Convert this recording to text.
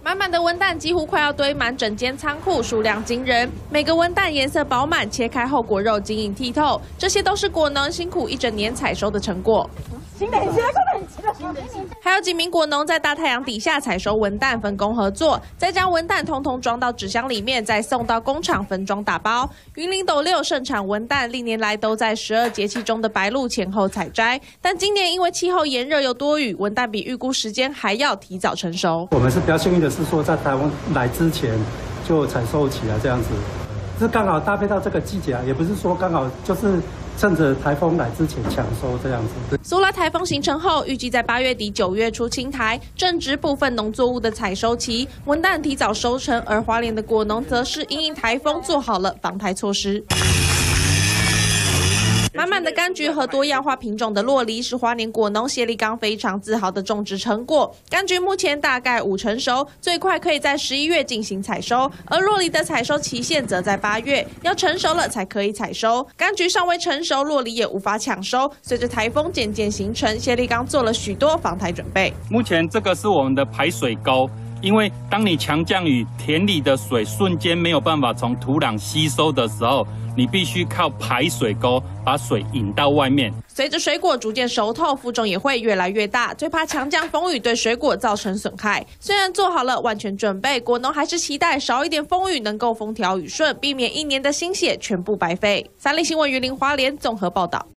满满的文旦几乎快要堆满整间仓库，数量惊人。每个文旦颜色饱满，切开后果肉晶莹剔透，这些都是果农辛苦一整年采收的成果。还有几名果农在大太阳底下采收文旦，分工合作，再将文旦统统装到纸箱里面，再送到工厂分装打包。云林斗六盛产文旦，历年来都在12节气中的白露前后采摘，但今年因为气候炎热又多雨，文旦比预估时间还要提早成熟。 我们是比较幸运的是说，在台湾来之前就采收起来这样子，是刚好搭配到这个季节，也不是说刚好就是趁着台风来之前抢收这样子。 苏拉台风形成后，预计在8月底9月初侵台，正值部分农作物的采收期，文旦提早收成，而花莲的果农则是因应台风做好了防台措施。满满的柑橘和多样化品种的酪梨是花莲果农谢立刚非常自豪的种植成果。柑橘目前大概5成熟，最快可以在11月进行采收，而酪梨的采收期限则在8月，要成熟了才可以采收。柑橘尚未成熟，酪梨也无法抢收。随着台风渐渐形成，谢立刚做了许多防台准备。 目前这个是我们的排水沟。因为当你强降雨，田里的水瞬间没有办法从土壤吸收的时候，你必须靠排水沟把水引到外面。 随着水果逐渐熟透，负重也会越来越大，最怕强降风雨对水果造成损害。虽然做好了万全准备，果农还是期待少一点风雨能够风调雨顺，避免1年的心血全部白费。三立新闻云林花莲综合报道。